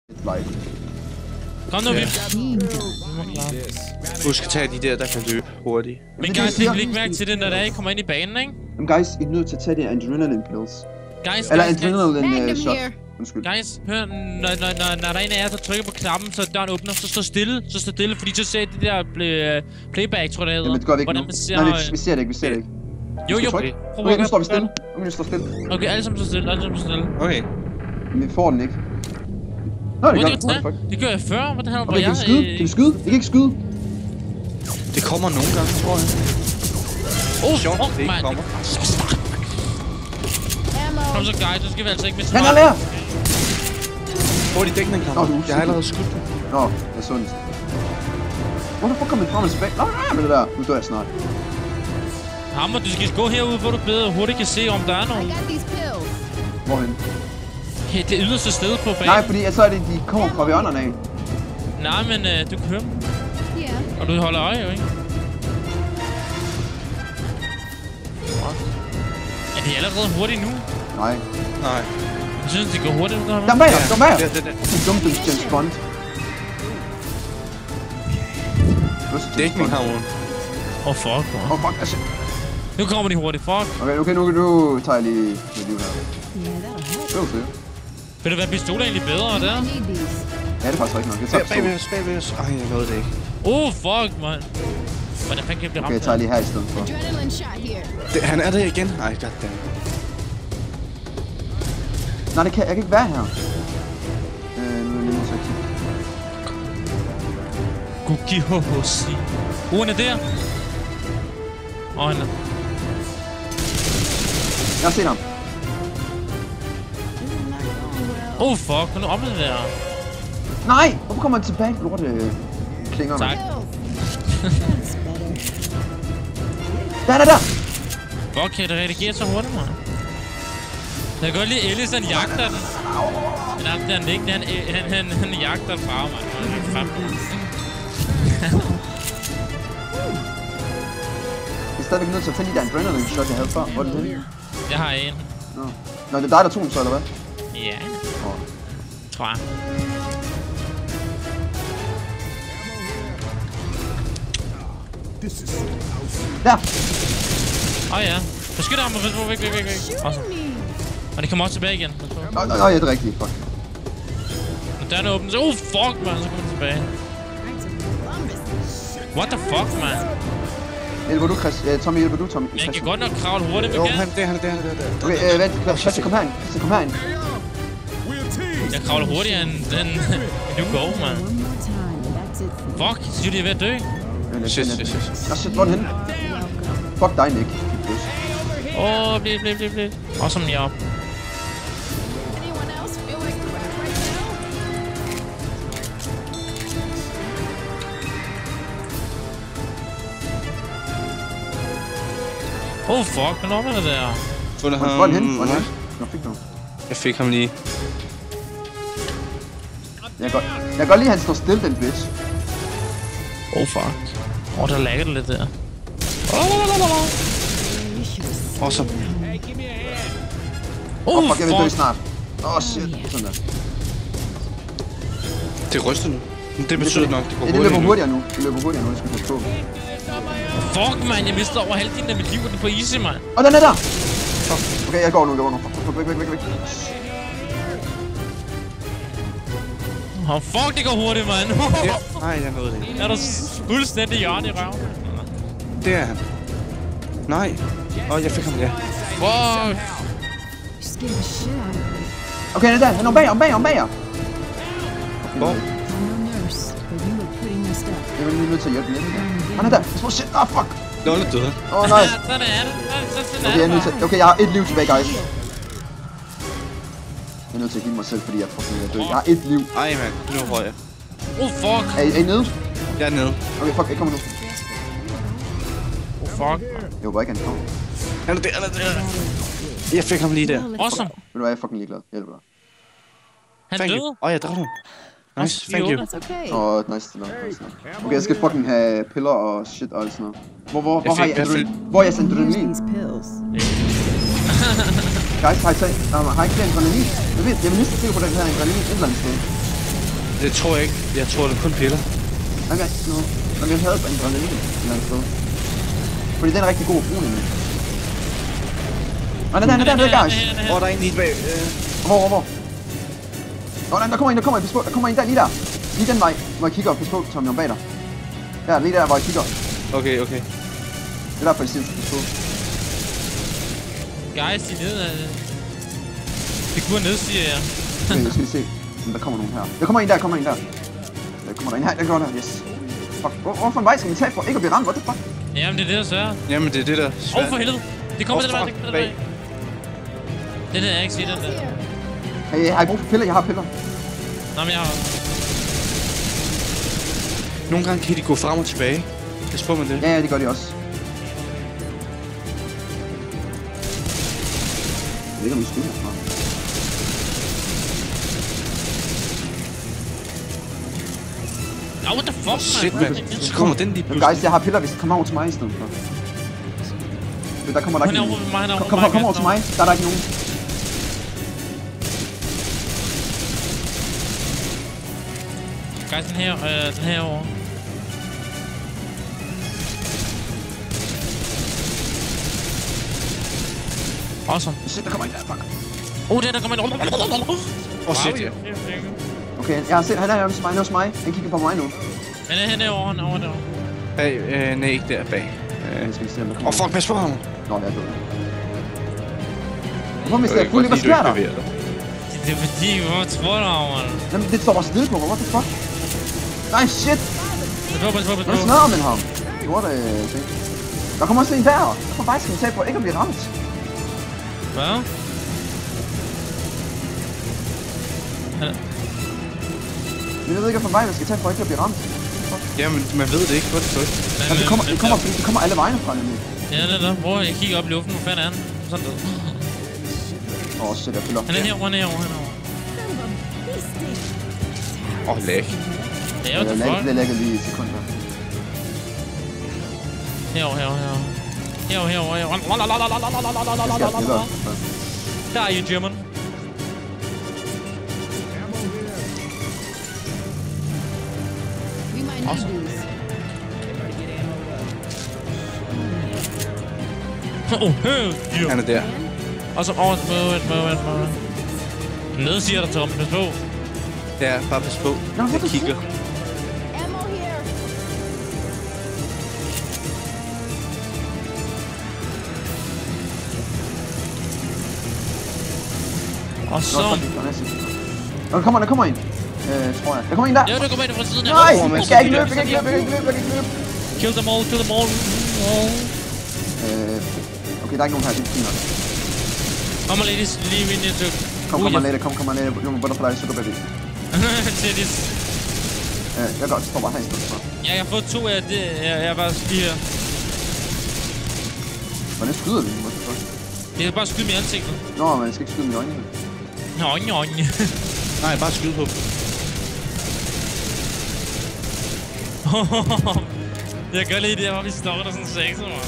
Like. Kom nu, vi. Husk at tage de der kan løbe hurtigt. Men guys, læg ikke mærke til det, når I kommer ind i banen, ikke? Men guys, I er nødt til at tage det adrenaline pills. Guys, Eller adrenaline shot. Undskyld. Guys, hør, når der er en af jer, der trykker på knappen, så døren åbner, så stå stille, fordi så ser det der playback, tror jeg det hedder. Jamen, det gør vi ikke nu. Nej, vi ser det ikke, Jo, okay, nu står vi stille. Nu står stille. Okay, alle sammen står stille, Okay. Men vi får den ikke. Nå, det gør det gør jeg før, hvad det her var jeg? Kan vi skyde? Vi kan ikke skyde. Det kommer nogle gange, tror jeg. Fuck, det man. kommer. Kom så, guys, så skal vi altså ikke miste. Han er lærer! Hvor er de dækning, kammer? Jeg har allerede skudt dem. Nå, det er sundt. Hvorfor kommer vi frem og tilbage? Nå, nej, med det der. Nu dør jeg snart. Hammer, du skal gå herude, hvor du bedre hurtigt kan se, om der er nogen. Hvorhen? Hey, det yderste sted på banen. Nej, fordi så er det, de kommer fra hjørnerne af. Nej, men du kan høre dem. Og du holder øje, jo, ikke? Er det allerede hurtigt nu? Nej. Nej. Jeg synes, det går hurtigt. Der er bag os, der er bag os! Det er dumt, det er James Bond. Dækning herude. Fuck, man. Fuck, altså. Nu kommer de hurtigt, fuck. Okay, nu tager jeg lige mit liv her. Vil det være pistoler egentlig bedre, der? Ja, det er faktisk rigtig nok. Jeg tager Bagved os. Ej, jeg nåede det ikke. Fuck, man. Hvordan fanden kan jeg blive ramt? Okay, jeg tager lige her i stedet for. Han er der igen. Ej, goddammit. Nej, jeg kan ikke være her. Nu er jeg nødt til at kigge. Guki Hohosi. Han er der. Han er. Jeg har set ham. Fuck, nu om det der. Nej! Hvorfor kommer han tilbage? Lorte klinger mig. Tak. Der! Fuck, kan det reagere så hurtigt, man? Jeg kan godt lide Ellis, han jagter den. Men han ikke, han jagter den bare, man. Jeg er stadigvæk nødt til at finde de der adrenaline shot, jeg havde før. Hvor er det det? Jeg har en. Nå, det er dig, der tog den så, eller hvad? Ja. Tror jeg. Der! Ja. Beskyt ham, væk. Awesome. Og det kommer også tilbage igen. Ja, det er rigtigt. Fuck. Når døren åbner, så fuck, man, så kommer den tilbage. What the fuck, man? Hjælper du, Chris? Tommy, hjælper du, Tommy? Jeg kan godt nok kravle hurtigt, Jo, vi kan. han er der. Okay, vent. Christian, kom herind. Jeg kravler hurtigere end you go, man. Fuck, jeg synes, de er ved at dø. Shit, hvor er den henne? Fuck dig, Nick. Bliv. Awesome, ja. Fuck, hvad er det der? Fundet ham. Hvor er den henne? Nå, fik du. Jeg fik ham lige. Jeg kan godt lide, at han står stille, den bitch. Fuck. Der lagger det lidt der. Awesome. Fuck, jeg vil dø snart. Shit. Sådan der. Det ryster nu. Det betyder nok, det går hurtigere. Det løber hurtigere nu. Jeg skal passe på. Fuck, man. Jeg mister over halvdelen af mit liv, og den på easy, man. Den er der! Okay, jeg går nu. Væk. Fuck, det går hurtigt, man. Nej, jeg nåede det ikke. Er der fuldstændig hjørne i røven? Det er han. Nej. Jeg fik ham, ja. Fuck. Okay, det er der. Han er bag jer. Hvor? Jeg er lige nødt til at hjælpe lidt. Han er der. Shit. Fuck. Nå, han er død. Nej. Sådan er det. Okay, jeg er nødt til. Okay, jeg har 1 liv tilbage, guys. Jeg er nødt til at give mig selv, fordi jeg er død. Jeg har 1 liv. Ej, mand. Nu røg jeg. Fuck. Er I nede? Jeg er nede. Okay, fuck. Jeg kommer nu. Fuck. Jeg håber ikke, han kommer. Han er der. Jeg fik ham lige der. Awesome. Ved du hvad, jeg er fucking ligeglad. Hjælper dig. Han døde? Jeg dræbte ham. Nice, thank you. Nice. Okay, jeg skal fucking have piller og shit og alt sådan noget. Hvor har I adrenalin? Hvor er jeres adrenalin? Guys, har I ikke flere adrenalin? Jeg vil næsten se på den her adrenalin et eller andet sted. Det tror jeg ikke. Jeg tror, det er kun piller. Okay, nu. Men jeg havde en granate et eller andet sted. Fordi den er rigtig god at bruge nemlig. Nej, den er guys. Der er en lige bag. Hvor? Nå, der kommer en, pas på. Der kommer en der, lige der. Lige den vej, hvor jeg kigger. Pas på, Tommy, om bag dig. Der, lige der, hvor jeg kigger. Okay. Det er derfor, jeg siger, pas på. Guys, de nede af... Figuren nede, siger jeg. Okay, jeg skal lige se. Der kommer nogen her. Der kommer en der. Der kommer en her. Der går der, yes. Fuck, hvorfor en vej skal vi tage for ikke at blive ramt? What the fuck? Jamen, det er det, der sørger. Jamen, det er det, der For helvede. Det kommer den vej. Den havde jeg ikke set, den der. Hey, har I brug for piller? Jeg har piller. Nå, men jeg har... Nogle gange kan de gå frem og tilbage. Pas på med det. Ja, det gør de også. Jeg ved ikke, om I skyder herfra. Nå, what the fuck, Shit, man. Så kommer den lige pludselig. Guys, jeg har piller, hvis I kommer over til mig i stedet for. Der kommer der ikke nogen. Kom over til mig. Der er der ikke nogen. Guys, den herovre. Awesome. Shit, der kommer en der, fuck. Der kommer en... Shit, ja. Okay, jeg har set, han er hos mig. Han kigger på mig nu. Men han er over derovre. Bag, nej, ikke der bag. Jeg skal se, om der kommer. Fuck, pas på ham. Nå, jeg er død. Hvorfor mister jeg fuldt? Hvad sker der? Det er fordi, hvor tror du over? Jamen, det står bare stille på mig. What the fuck? Nej, shit! Pas på. Jeg smadrer med ham. Gjorde det, ting. Der kommer også en der. Hvorfor vej skal vi tage på ikke at blive ramt? Hvad? Jeg ved ikke, hvorfor vej vi skal tage for ikke at blive ramt. Jamen, man ved det ikke. Hvor det tryk. Det kommer alle vejene fra nemlig. Ja, det er der. Hvor jeg kigger op i luften. Hvor fanden er han? Sådan død. Shit, jeg følger. Han er herovre. Lag. Det er jo til folk. Det lægger lige i sekunder. Herovre. Der er I German. Awesome. Han er der. Og så over. Nede siger der, Tom. Pas på. Ja, bare pas på. Jeg kigger. Og så... Der kommer en. Tror jeg. Der kommer en der. Ja, der kommer en fra siden. Nej, jeg skal ikke løbe. Kill them all. Okay, der er ikke nogen her. Det er fint nok. Kom og ladies, lige ind i tøk. Kom og lad. You må butterfly, sugar baby. Titties. Jeg står bare her i stedet for. Ja, jeg har fået 2 af det. Jeg er bare lige her. Hvordan skyder vi? What the fuck? Jeg kan bare skyde med ansigtet. Nå, men jeg skal ikke skyde med øjnene. Øjne. Nej, bare skyde på dem. Jeg gør lige det, hvor vi står der sådan 6, mand.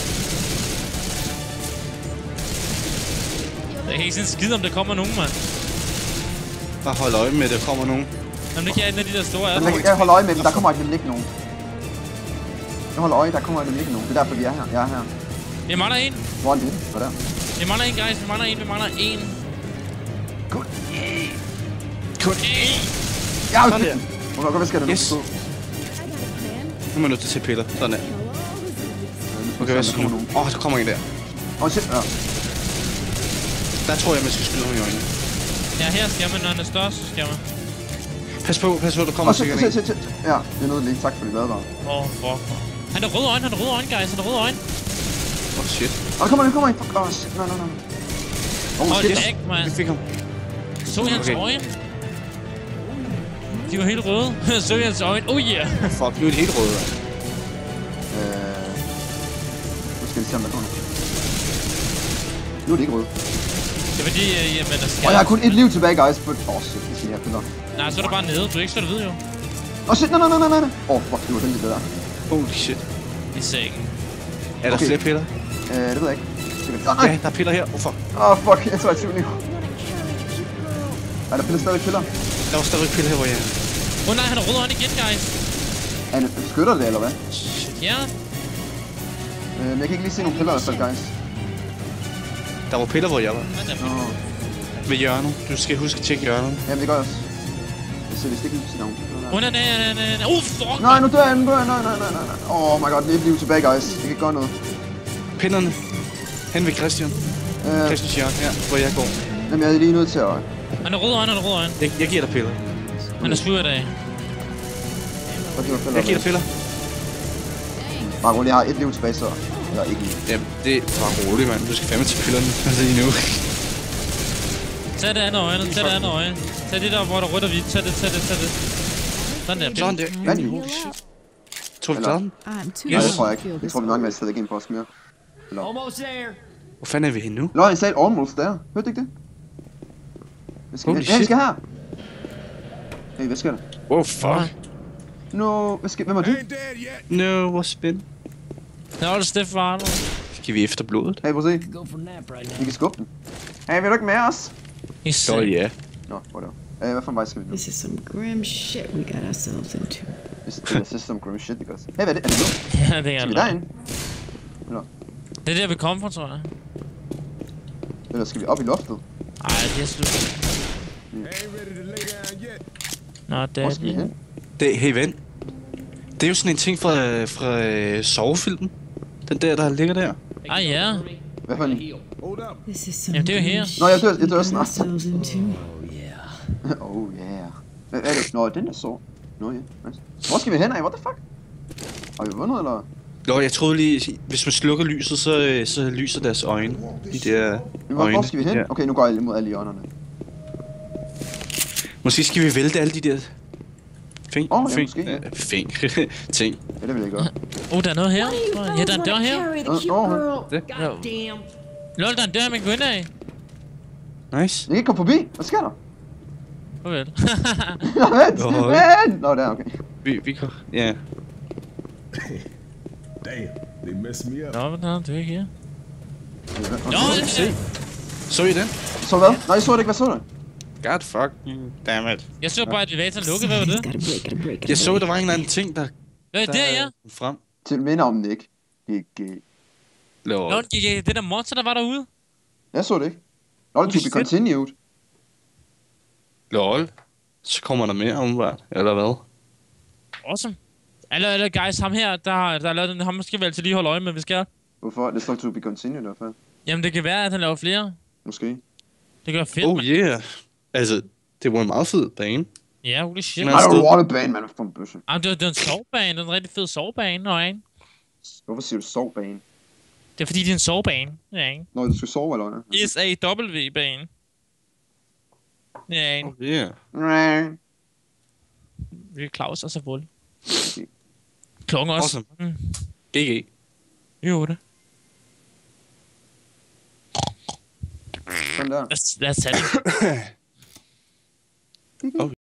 Jeg kan ikke sådan skide, om der kommer nogen, mand. Bare hold øje med, at der kommer nogen. Jamen, det kan jeg af de der store af. Jeg holder øje med dem. Der kommer ikke nogen. Jeg holder øje, der kommer ikke nogen. Det er derfor, vi er her. Jeg er her. Vi mangler en. Hvor er det? Hvad der? Vi mangler en, guys. Vi mangler en. Kun én. Ja, okay. Hvad skal det nu? Yes. Nu er man nødt til at tage piller. Sådan der. Okay, hvad skal nu? Der kommer en der. Shit, ja. Der tror jeg, man skal skyde ham i øjnene. Ja, her skal man, når han er størst, så skal man. Pas på, der kommer sikkert en. Ja, det er noget lige. Tak for det, hvad der. Fuck. Han er røde øjne, guys. Han er røde øjne. Shit. Der kommer en. Fuck, shit. Nej. Shit. Dæk, man. Vi fik ham. Så hans øjne. De var helt røde. Så hans øjne. Oh yeah. Fuck, nu er de helt røde. Nu skal vi se, om der kommer. Nu er det ikke røde. Det er fordi, jamen, der skal... Og jeg har kun et liv tilbage, guys. Shit, det skal jeg have piller. Nej, så er det bare nede. Du er ikke så, du ved jo. Shit, nej. Fuck, det var heldigt, det der. Holy shit. I sengen. Er der flere piller? Det ved jeg ikke. Ja, der er piller her. Fuck. Fuck, jeg tror, jeg er 20 liv. Er der stadig piller? Der var stadig piller her, hvor jeg er. Nej, han er rød hånd igen, guys. Han beskytter det, eller hvad? Ja. Men jeg kan ikke lige se nogen piller i hvert fald, guys. Der var piller, hvor jeg var. Nå. Ved hjørnet. Du skal huske at tjekke hjørnet. Jamen, det gør jeg også. Jeg ser vist ikke ud til nogen. Fuck! Nej, nu dør jeg, nej. Oh my god, det er liv tilbage, guys. Jeg kan ikke gøre noget. Pinderne. Hen ved Christian. Christians hjørne, her, hvor jeg går. Jamen, jeg er lige nødt til at... Han er rød øjne, Jeg giver dig piller. Han er sur i dag. Jeg giver dig piller. Marco, jeg har et liv tilbage, så... Eller ikke liv. Jamen, det er bare roligt, mand. Du skal fandme til pillerne. Altså, lige nu. Tag det andet øje. Tag det der, hvor der rødt og hvidt. Tag det. Sådan der. Sådan der. Hvad? Tror vi klarer den? Nej, det tror jeg ikke. Jeg tror, vi nok er stadig ikke ind på os mere. Hvor fanden er vi henne nu? Nå, jeg sagde almost der. Hørte du ikke det? Hvad skal vi? Ja, vi skal her. Hey, hvad sker der? Oh, fuck. No, hvem er du? No, what's been? Der var det Steff Varner. Skal vi efter blodet? Hey, prøv at se. Vi kan skubbe den. Hey, vil du ikke med os? Så ja. Nå, whatever. Hvad for en vej skal vi nu? This is some grim shit we got ourselves into. This is some grim shit, det gør. Hey, hvad er det? Er det nu? Ja, det er Skal vi derind? Det er der, vi kommer fra, tror jeg. Eller skal vi op i loftet? Ej, det er slut. Nå, det Hvor skal vi hen? Hey, ven. Det er jo sådan en ting fra sovefilmen. Den der ligger der. Ah, ja. Hvad for en? This is some Jamen, det er jo grim her. shit Nå, jeg dør we got snart. ourselves into. Oh yeah. Hvad er det? Nå, den der så. Nå ja, nice. Hvor skal vi hen af? What the fuck? Har vi vundet, eller? Nå, jeg troede lige, hvis man slukker lyset, så lyser deres øjne. De der øjne. Hvor skal vi hen? Ja. Okay, nu går jeg imod alle hjørnerne. Måske skal vi vælte alle de der ting. Ja, måske. Ting. Ja, det vil jeg gøre. Der er noget her. Ja, der er en dør her. Lol, der er en dør, man kan gå ind af. Nice. Jeg kan ikke komme forbi. Hvad sker der? Farvel. Nå, vent! Nå, der, okay. Vi kan... Ja. Damn, they messed me up. Nå, men det er ikke her. Nå, Se. Så I den? Så hvad? Nej, jeg så det ikke. Hvad så du? God fuck. Damn it. Jeg så bare, at elevatoren lukkede. Hvad var det? Gotta break. Jeg så, der var en eller anden ting, der Hvad er det, ja? frem. Til minder om det ikke. Ikke. Lord. Nå, det der monster, der var derude. Jeg så det ikke. Nå, det to be continued. Lol. Så kommer der mere omvært, eller hvad? Awesome. Eller guys, ham her, der har lavet den, ham skal vi altid lige holde øje med, vi skal. Hvorfor? Det står to be continued i hvert fald. Jamen, det kan være, at han laver flere. Måske. Det kan være fedt, Oh man. yeah. Altså, det var en meget fed bane. Ja, holy shit. Men- I don't want a bane, man. For en bøsse. Jamen, det er en sovebane. Det er en rigtig fed sovebane, og ikke? Hvorfor siger du sovbane? Det er fordi, det er en sovebane. Ja, ikke? Når du skal sove, eller hvad? S-A-W-bane. Ja, ikke? Oh yeah. Vi er Claus og så vold. Klokken også. Awesome. GG. Jo, det. Sådan der. Lad os tage det.